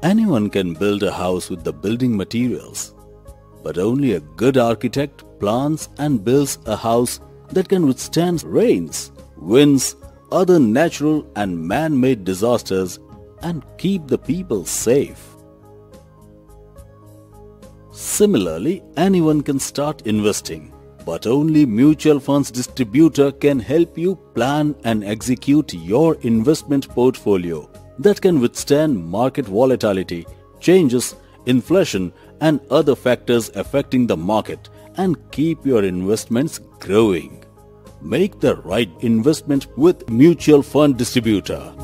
Anyone can build a house with the building materials, but only a good architect plans and builds a house that can withstand rains, winds, other natural and man-made disasters and keep the people safe. Similarly, anyone can start investing, but only mutual funds distributor can help you plan and execute your investment portfolio that can withstand market volatility, changes, inflation and other factors affecting the market and keep your investments growing. Make the right investment with mutual fund distributor.